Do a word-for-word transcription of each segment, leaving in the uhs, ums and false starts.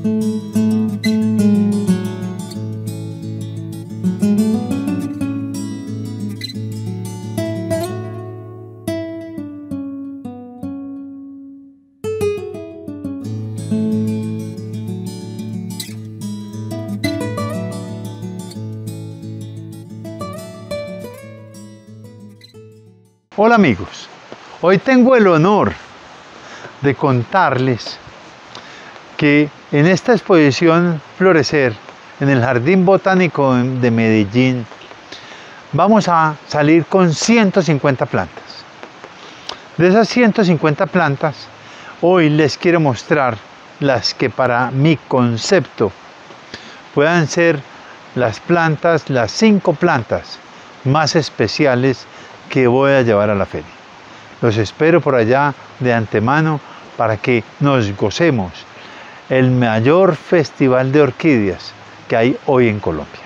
Hola amigos, hoy tengo el honor de contarles que en esta exposición Florecer en el Jardín Botánico de Medellín vamos a salir con ciento cincuenta plantas. De esas ciento cincuenta plantas, hoy les quiero mostrar las que para mi concepto puedan ser las plantas, las cinco plantas más especiales que voy a llevar a la feria. Los espero por allá de antemano para que nos gocemos el mayor festival de orquídeas que hay hoy en Colombia.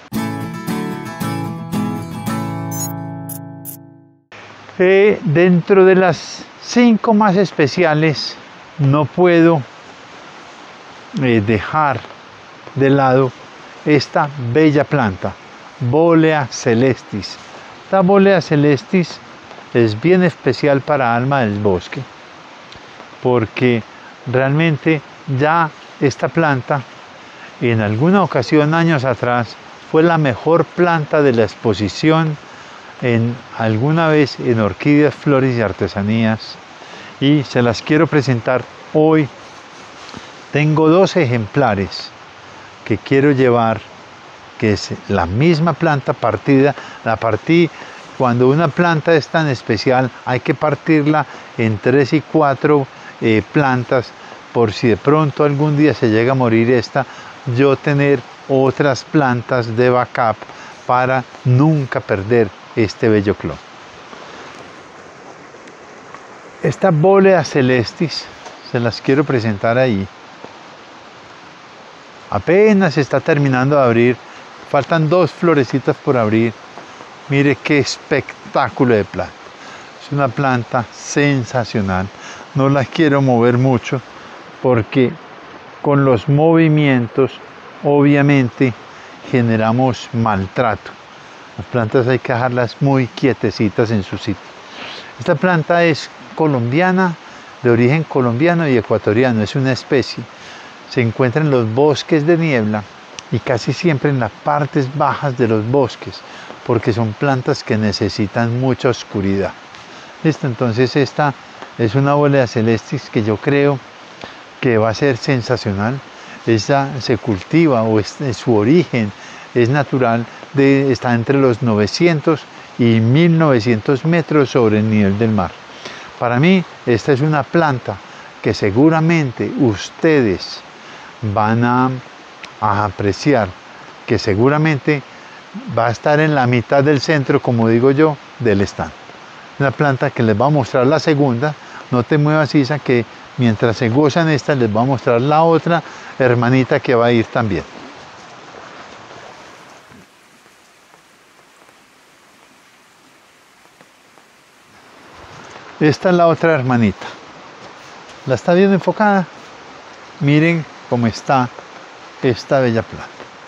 Eh, dentro de las cinco más especiales no puedo eh, dejar de lado esta bella planta, Bolea celestis. Esta Bolea celestis es bien especial para alma del bosque porque realmente ya esta planta en alguna ocasión años atrás fue la mejor planta de la exposición en alguna vez en Orquídeas, Flores y Artesanías, y se las quiero presentar hoy. Tengo dos ejemplares que quiero llevar, que es la misma planta partida. La partí, cuando una planta es tan especial hay que partirla en tres y cuatro eh, plantas, por si de pronto algún día se llega a morir esta, yo tener otras plantas de backup para nunca perder este bello clon. Esta Bolea celestis se las quiero presentar ahí. Apenas está terminando de abrir, faltan dos florecitas por abrir. Mire qué espectáculo de planta. Es una planta sensacional. No la quiero mover mucho porque con los movimientos obviamente generamos maltrato. Las plantas hay que dejarlas muy quietecitas en su sitio. Esta planta es colombiana, de origen colombiano y ecuatoriano. Es una especie. Se encuentra en los bosques de niebla y casi siempre en las partes bajas de los bosques, porque son plantas que necesitan mucha oscuridad. ¿Listo? Entonces esta es una Bolea celestis que yo creo que va a ser sensacional. Esta se cultiva, o es, es su origen es natural, de, está entre los novecientos y mil novecientos metros sobre el nivel del mar. Para mí esta es una planta que seguramente ustedes van a, a apreciar, que seguramente va a estar en la mitad del centro, como digo yo, del stand. Una planta que les va a mostrar la segunda. No te muevas, Isa, que mientras se gozan esta les va a mostrar la otra hermanita que va a ir también. Esta es la otra hermanita. ¿La está viendo enfocada? Miren cómo está esta bella planta.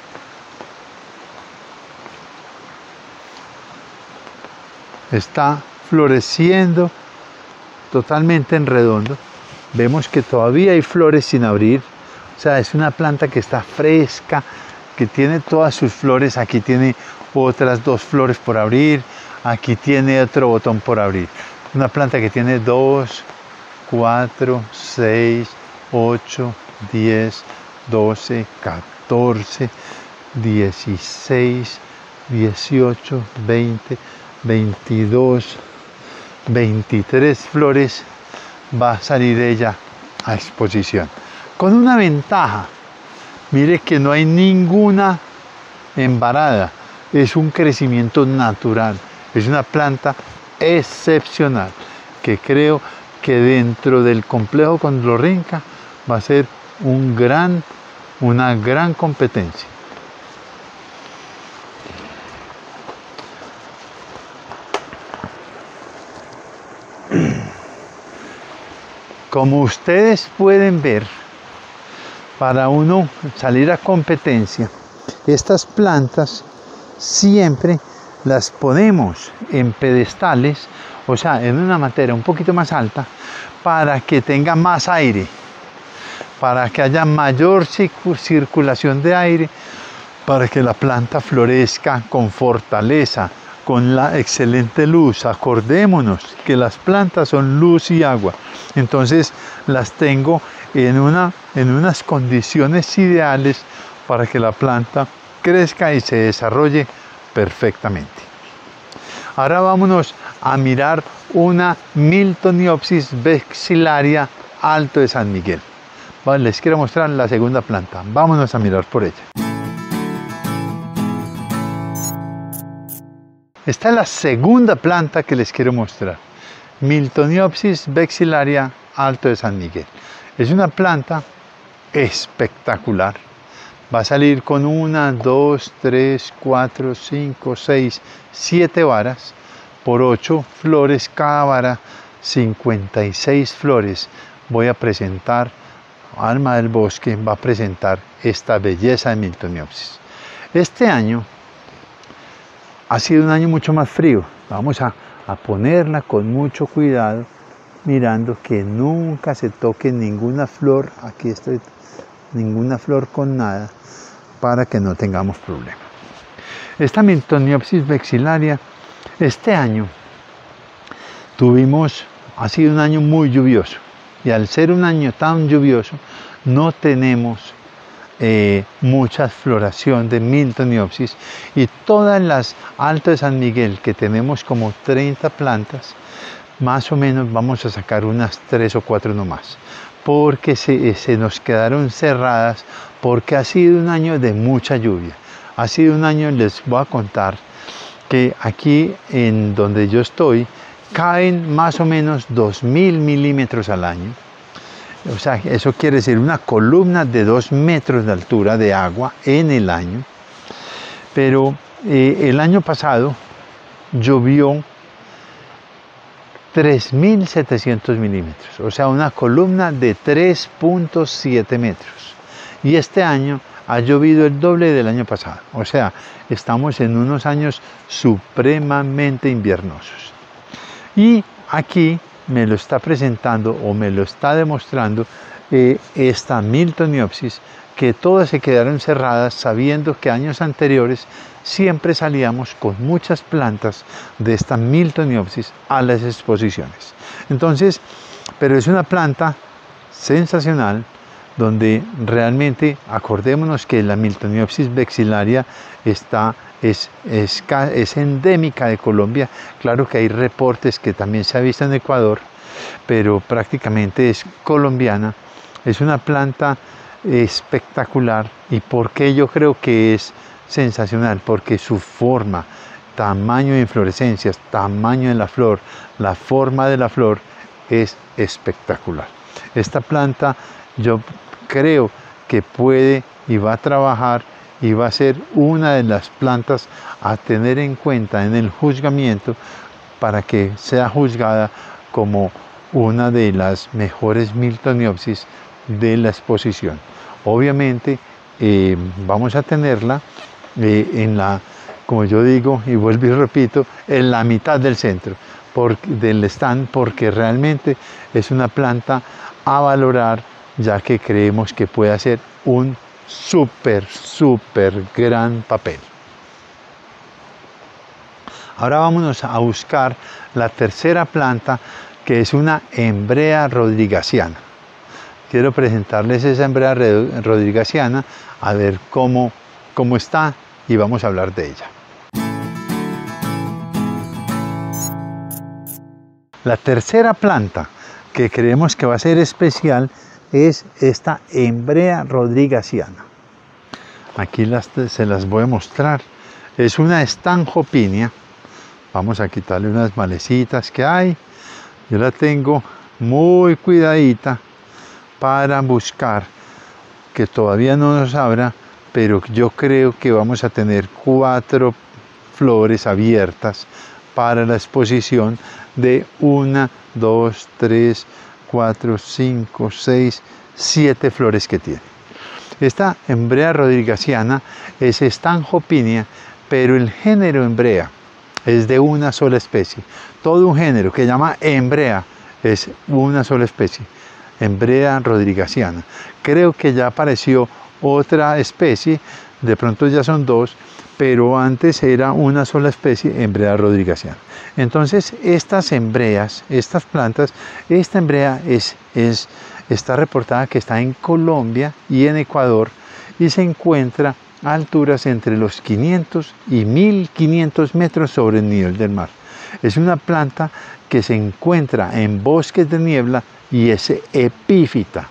Está floreciendo totalmente en redondo. Vemos que todavía hay flores sin abrir. O sea, es una planta que está fresca, que tiene todas sus flores. Aquí tiene otras dos flores por abrir. Aquí tiene otro botón por abrir. Una planta que tiene dos, cuatro, seis, ocho, diez, doce, catorce, dieciséis, dieciocho, veinte, veintidós, veintitrés flores va a salir ella a exposición. Con una ventaja, mire que no hay ninguna embarada, es un crecimiento natural, es una planta excepcional que creo que dentro del complejo Condorrinca va a ser un gran, una gran competencia. Como ustedes pueden ver, para uno salir a competencia, estas plantas siempre las ponemos en pedestales, o sea, en una materia un poquito más alta, para que tenga más aire, para que haya mayor circulación de aire, para que la planta florezca con fortaleza, con la excelente luz. Acordémonos que las plantas son luz y agua, entonces las tengo en, una, en unas condiciones ideales para que la planta crezca y se desarrolle perfectamente. Ahora vámonos a mirar una Miltoniopsis vexillaria alto de San Miguel. Vale, les quiero mostrar la segunda planta. Vámonos a mirar por ella. Esta es la segunda planta que les quiero mostrar. Miltoniopsis vexillaria alto de San Miguel. Es una planta espectacular. Va a salir con una, dos, tres, cuatro, cinco, seis, siete varas por ocho flores cada vara, cincuenta y seis flores. Voy a presentar, Alma del Bosque va a presentar esta belleza de Miltoniopsis. Este año ha sido un año mucho más frío. Vamos a, a ponerla con mucho cuidado, mirando que nunca se toque ninguna flor. Aquí estoy, ninguna flor con nada, para que no tengamos problemas. Esta Miltoniopsis vexillaria, este año tuvimos, ha sido un año muy lluvioso, y al ser un año tan lluvioso, no tenemos eh, mucha floración de Miltoniopsis, y todas las Alto de San Miguel, que tenemos como treinta plantas, más o menos vamos a sacar unas tres o cuatro nomás, porque se, se nos quedaron cerradas, porque ha sido un año de mucha lluvia. Ha sido un año, les voy a contar, que aquí en donde yo estoy, caen más o menos dos mil milímetros al año. O sea, eso quiere decir una columna de dos metros de altura de agua en el año. Pero eh, el año pasado llovió tres mil setecientos milímetros, o sea, una columna de tres punto siete metros. Y este año ha llovido el doble del año pasado, o sea, estamos en unos años supremamente inviernosos. Y aquí me lo está presentando o me lo está demostrando eh, esta Miltoniopsis, que todas se quedaron cerradas, sabiendo que años anteriores siempre salíamos con muchas plantas de esta Miltoniopsis a las exposiciones. Entonces, pero es una planta sensacional, donde realmente acordémonos que la Miltoniopsis vexillaria está, es, es, es endémica de Colombia. Claro que hay reportes que también se ha visto en Ecuador, pero prácticamente es colombiana. Es una planta espectacular. ¿Y por qué yo creo que es sensacional? Porque su forma, tamaño de inflorescencias, tamaño de la flor, la forma de la flor es espectacular. Esta planta yo creo que puede y va a trabajar y va a ser una de las plantas a tener en cuenta en el juzgamiento, para que sea juzgada como una de las mejores Miltoniopsis de la exposición. Obviamente eh, vamos a tenerla eh, en la, como yo digo y vuelvo y repito, en la mitad del centro por, del stand, porque realmente es una planta a valorar, ya que creemos que puede hacer un súper, súper gran papel. Ahora vámonos a buscar la tercera planta, que es una Embrea rodriguasiana. Quiero presentarles esa Embrea rodriguasiana, a ver cómo, cómo está, y vamos a hablar de ella. La tercera planta que creemos que va a ser especial es esta Embrea rodriguasiana. Aquí las, se las voy a mostrar. Es una Stanhopinia. Vamos a quitarle unas malecitas que hay. Yo la tengo muy cuidadita para buscar, que todavía no nos abra, pero yo creo que vamos a tener cuatro flores abiertas para la exposición de una, dos, tres, cuatro, cinco, seis, siete flores que tiene. Esta Embrea rodriguesiana es Stanhopinia, pero el género Embrea es de una sola especie. Todo un género que se llama Embrea es una sola especie, Embrea rodriguesiana. Creo que ya apareció otra especie, de pronto ya son dos, pero antes era una sola especie, Embrea rodriguesiana. Entonces, estas embreas, estas plantas, esta embrea es, es, está reportada que está en Colombia y en Ecuador y se encuentra a alturas entre los quinientos y mil quinientos metros sobre el nivel del mar. Es una planta que se encuentra en bosques de niebla y es epífita.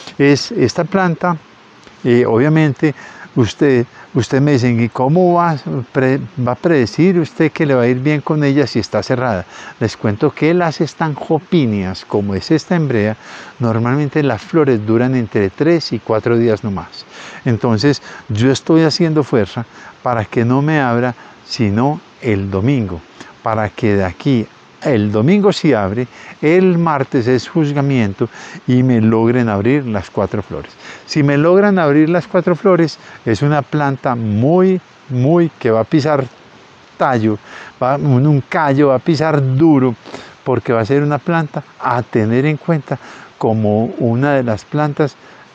Es esta planta, eh, obviamente, usted, usted me dice, ¿y cómo va, pre, va a predecir usted que le va a ir bien con ella si está cerrada? Les cuento que las Stanhopinias, como es esta embrea, normalmente las flores duran entre tres y cuatro días nomás. Entonces, yo estoy haciendo fuerza para que no me abra sino el domingo, para que de aquí el domingo sí abre, el martes es juzgamiento y me logren abrir las cuatro flores. Si me logran abrir las cuatro flores, es una planta muy, muy que va a pisar tallo, va, un callo, va a pisar duro, porque va a ser una planta a tener en cuenta como una de las plantas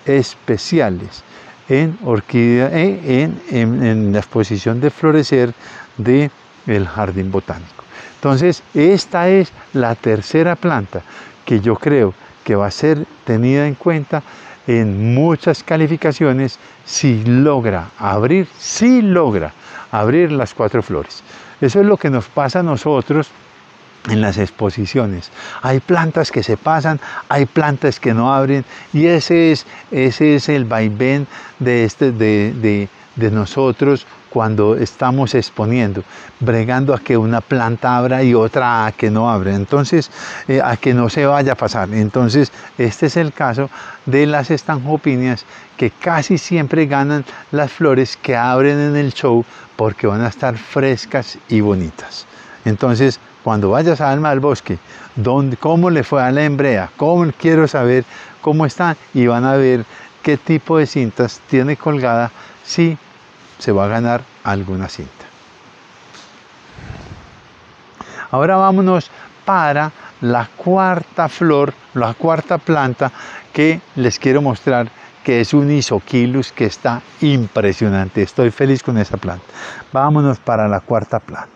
especiales en orquídea, en, en, en la exposición de florecer del jardín botánico. Entonces, esta es la tercera planta que yo creo que va a ser tenida en cuenta en muchas calificaciones si logra abrir, si logra abrir las cuatro flores. Eso es lo que nos pasa a nosotros en las exposiciones. Hay plantas que se pasan, hay plantas que no abren y ese es, ese es el vaivén de, este, de, de, de nosotros cuando estamos exponiendo, bregando a que una planta abra y otra a que no abra, entonces eh, a que no se vaya a pasar. Entonces este es el caso de las Stanhopinias, que casi siempre ganan las flores que abren en el show porque van a estar frescas y bonitas. Entonces, cuando vayas a Alma del Bosque, ¿dónde, cómo le fue a la embrea? ¿Cómo quiero saber cómo está? Y van a ver qué tipo de cintas tiene colgada, si se va a ganar alguna cinta. Ahora vámonos para la cuarta flor, la cuarta planta que les quiero mostrar, que es un Isochilus que está impresionante. Estoy feliz con esa planta. Vámonos para la cuarta planta.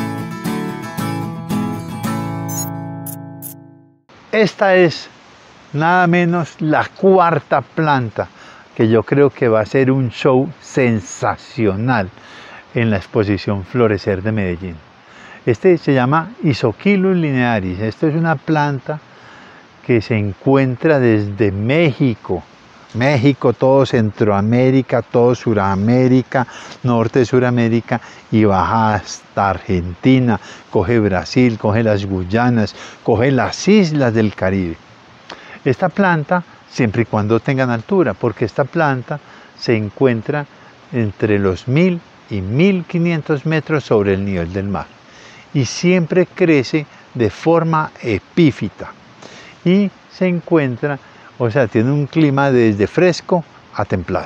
Esta es nada menos la cuarta planta que yo creo que va a ser un show sensacional en la exposición Florecer de Medellín. Este se llama Isochilus linearis. Esto es una planta que se encuentra desde México, México, todo Centroamérica, todo Suramérica, norte de Suramérica, y baja hasta Argentina, coge Brasil, coge las Guyanas, coge las islas del Caribe. Esta planta, siempre y cuando tengan altura, porque esta planta se encuentra entre los mil y mil quinientos metros sobre el nivel del mar y siempre crece de forma epífita y se encuentra, o sea, tiene un clima desde fresco a templado.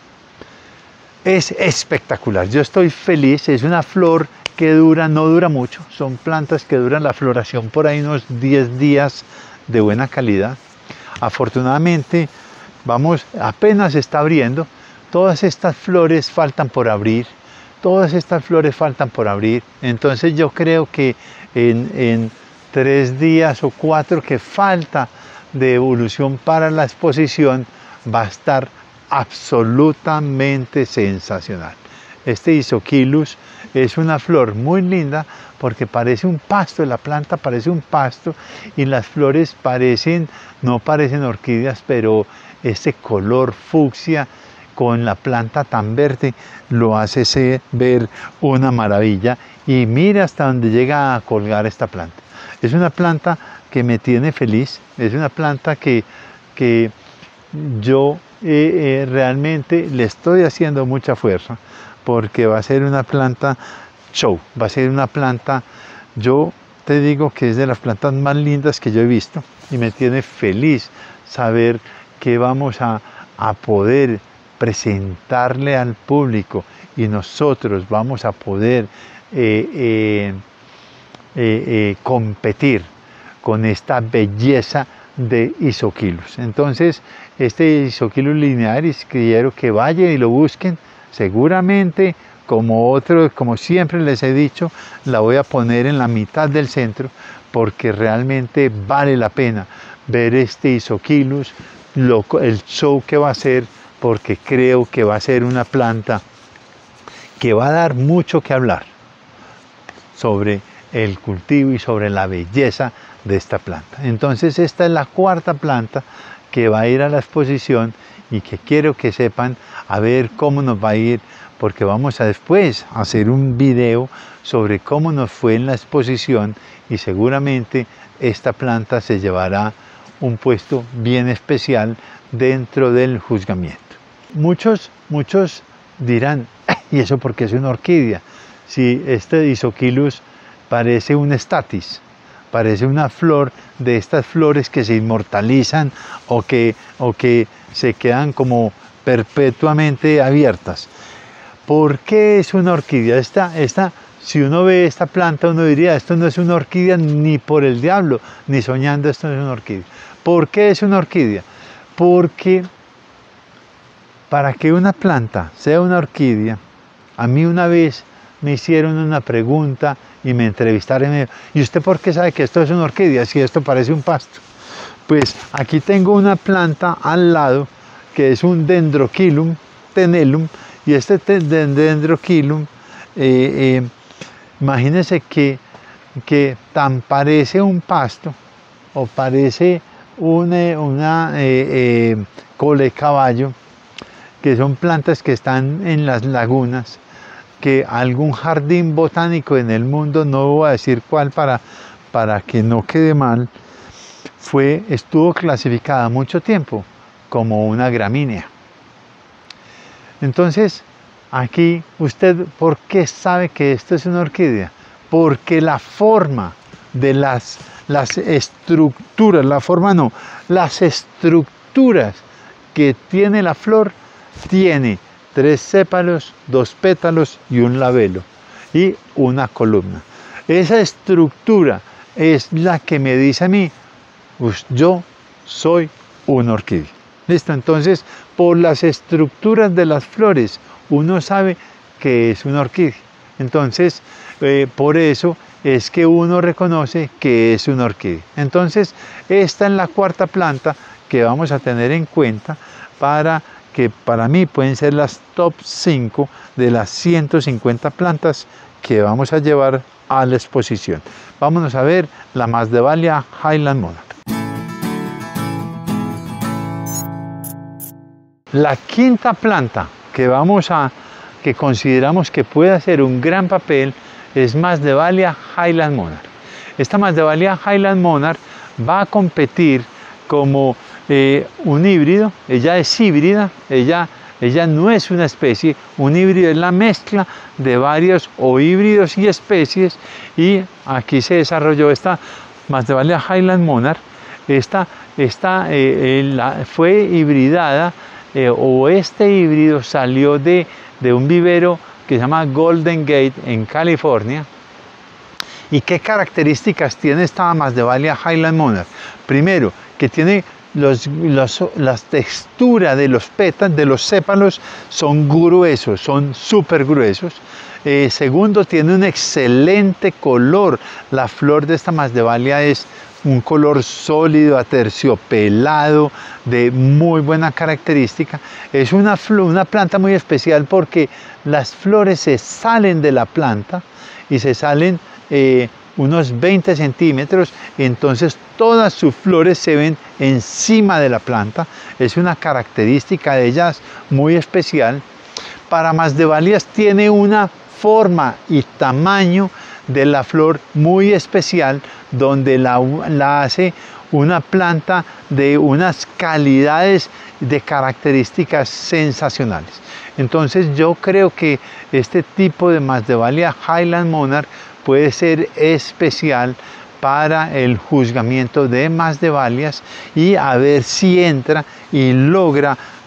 Es espectacular, yo estoy feliz, es una flor que dura, no dura mucho, son plantas que duran la floración por ahí unos diez días de buena calidad. Afortunadamente, vamos, apenas está abriendo, todas estas flores faltan por abrir, todas estas flores faltan por abrir, entonces yo creo que en, en tres días o cuatro que falta de evolución para la exposición va a estar absolutamente sensacional. Este Isochilus es una flor muy linda porque parece un pasto, la planta parece un pasto y las flores parecen, no parecen orquídeas, pero este color fucsia con la planta tan verde lo hace ser, ver una maravilla, y mira hasta donde llega a colgar esta planta. Es una planta que me tiene feliz, es una planta que, que yo eh, eh, realmente le estoy haciendo mucha fuerza porque va a ser una planta show, va a ser una planta, yo te digo que es de las plantas más lindas que yo he visto, y me tiene feliz saber que vamos a, a poder presentarle al público y nosotros vamos a poder eh, eh, eh, eh, competir con esta belleza de Isochilus. Entonces, este Isochilus linearis, quiero que vayan y lo busquen. Seguramente, como otro, como siempre les he dicho, la voy a poner en la mitad del centro porque realmente vale la pena ver este Isochilus, lo, el show que va a ser, porque creo que va a ser una planta que va a dar mucho que hablar sobre el cultivo y sobre la belleza de esta planta. Entonces esta es la cuarta planta que va a ir a la exposición y que quiero que sepan a ver cómo nos va a ir, porque vamos a después hacer un video sobre cómo nos fue en la exposición y seguramente esta planta se llevará un puesto bien especial dentro del juzgamiento. Muchos, muchos dirán, ¿y eso porque es una orquídea? Si este Isochilus parece un estatis, parece una flor de estas flores que se inmortalizan o que, o que se quedan como perpetuamente abiertas. ¿Por qué es una orquídea? Esta, esta, si uno ve esta planta, uno diría, esto no es una orquídea ni por el diablo, ni soñando esto no es una orquídea. ¿Por qué es una orquídea? Porque para que una planta sea una orquídea, a mí una vez me hicieron una pregunta y me entrevistaron y me dijeron, ¿y usted por qué sabe que esto es una orquídea si esto parece un pasto? Pues aquí tengo una planta al lado que es un Dendrochilum tenellum, y este Dendrochilum, eh, eh, imagínense que, que tan parece un pasto o parece una, una eh, eh, cola de caballo, que son plantas que están en las lagunas, que algún jardín botánico en el mundo, no voy a decir cuál para, para que no quede mal, fue, estuvo clasificada mucho tiempo como una gramínea. Entonces, aquí usted, ¿por qué sabe que esto es una orquídea? Porque la forma de las, las estructuras, la forma no, las estructuras que tiene la flor, tiene tres sépalos, dos pétalos y un labelo y una columna. Esa estructura es la que me dice a mí, pues yo soy una orquídea. ¿Listo? Entonces, por las estructuras de las flores, uno sabe que es una orquídea. Entonces, eh, por eso es que uno reconoce que es una orquídea. Entonces, esta es la cuarta planta que vamos a tener en cuenta para que para mí pueden ser las top cinco de las ciento cincuenta plantas que vamos a llevar a la exposición. Vámonos a ver la Masdevallia Highland Monarch. La quinta planta que vamos a, que consideramos que puede hacer un gran papel es Masdevallia Highland Monarch. Esta Masdevallia Highland Monarch va a competir como eh, un híbrido. Ella es híbrida, ella, ella no es una especie. Un híbrido es la mezcla de varios o híbridos y especies, y aquí se desarrolló esta Masdevallia Highland Monarch. Esta, esta eh, eh, la, fue hibridada eh, o este híbrido salió de, de un vivero que se llama Golden Gate en California. ¿Y qué características tiene esta Masdevallia Highland Monarch? Primero, que tiene los, los, las texturas de los pétalos, de los sépalos, son gruesos, son súper gruesos. Eh, segundo, tiene un excelente color. La flor de esta Masdevallia es un color sólido, aterciopelado, de muy buena característica. Es una, una planta muy especial porque las flores se salen de la planta y se salen eh, unos veinte centímetros, entonces todas sus flores se ven encima de la planta. Es una característica de ellas muy especial. Para Masdevallias tiene una forma y tamaño de la flor muy especial, donde la, la hace una planta de unas calidades de características sensacionales. Entonces yo creo que este tipo de Masdevallia Highland Monarch puede ser especial para el juzgamiento de Masdevallias, y a ver si entra y logra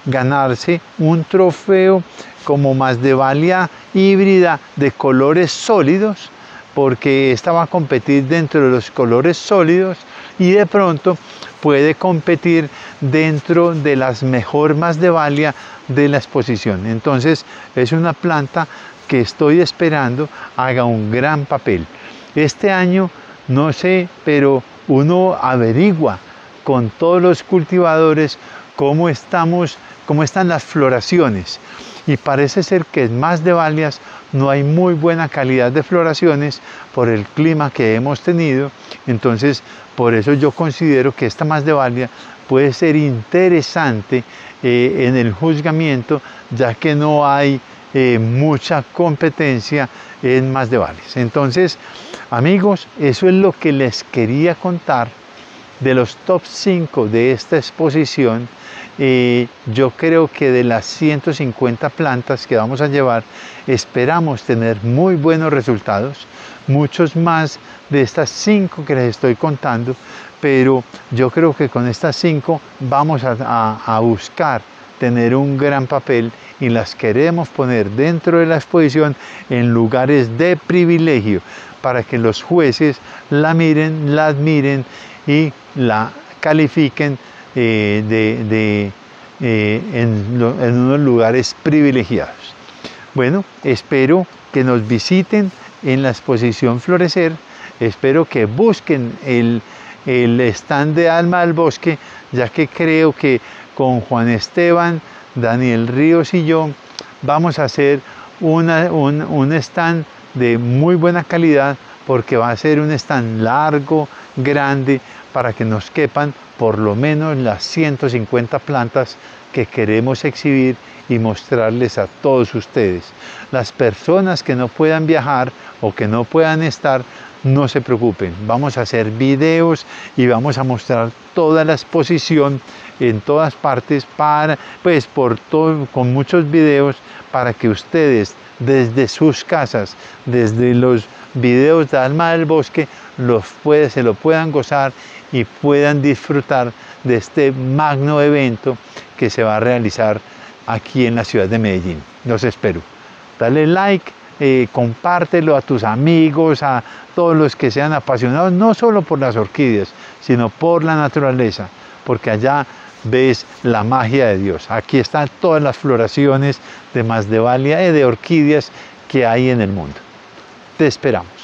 ganarse un trofeo como Masdevallia híbrida de colores sólidos, porque esta va a competir dentro de los colores sólidos y de pronto puede competir dentro de las mejor Masdevallia de la exposición. Entonces es una planta que estoy esperando haga un gran papel. Este año, no sé, pero uno averigua con todos los cultivadores cómo estamos, cómo están las floraciones. Y parece ser que en Masdevallias no hay muy buena calidad de floraciones por el clima que hemos tenido. Entonces, por eso yo considero que esta Masdevallia puede ser interesante eh, en el juzgamiento, ya que no hay eh, mucha competencia en Masdevallias. Entonces, amigos, eso es lo que les quería contar de los top cinco de esta exposición. Eh, yo creo que de las ciento cincuenta plantas que vamos a llevar, esperamos tener muy buenos resultados, muchos más de estas cinco que les estoy contando, pero yo creo que con estas cinco vamos a, a, a buscar tener un gran papel y las queremos poner dentro de la exposición en lugares de privilegio para que los jueces la miren, la admiren y la califiquen eh, de, de, eh, en, lo, en unos lugares privilegiados. Bueno, espero que nos visiten en la exposición Florecer, espero que busquen el, el stand de Alma del Bosque, ya que creo que con Juan Esteban, Daniel Ríos y yo vamos a hacer una, un, un stand de muy buena calidad, porque va a ser un stand largo, grande, para que nos quepan por lo menos las ciento cincuenta plantas que queremos exhibir y mostrarles a todos ustedes. Las personas que no puedan viajar o que no puedan estar, no se preocupen, vamos a hacer videos y vamos a mostrar toda la exposición en todas partes, para, pues por todo, con muchos videos, para que ustedes desde sus casas, desde los videos de Alma del Bosque, los puede, se lo puedan gozar y puedan disfrutar de este magno evento que se va a realizar aquí en la ciudad de Medellín. Los espero. Dale like, eh, compártelo a tus amigos, a todos los que sean apasionados, no solo por las orquídeas, sino por la naturaleza, porque allá ves la magia de Dios. Aquí están todas las floraciones de Masdevallia y de orquídeas que hay en el mundo. Te esperamos.